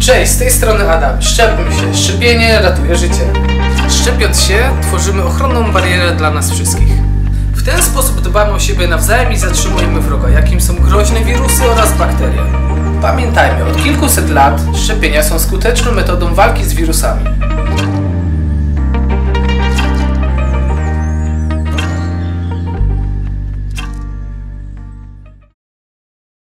Cześć, z tej strony Adam. Szczepmy się. Szczepienie ratuje życie. Szczepiąc się, tworzymy ochronną barierę dla nas wszystkich. W ten sposób dbamy o siebie nawzajem i zatrzymujemy wroga, jakim są groźne wirusy oraz bakterie. Pamiętajmy, od kilkuset lat szczepienia są skuteczną metodą walki z wirusami.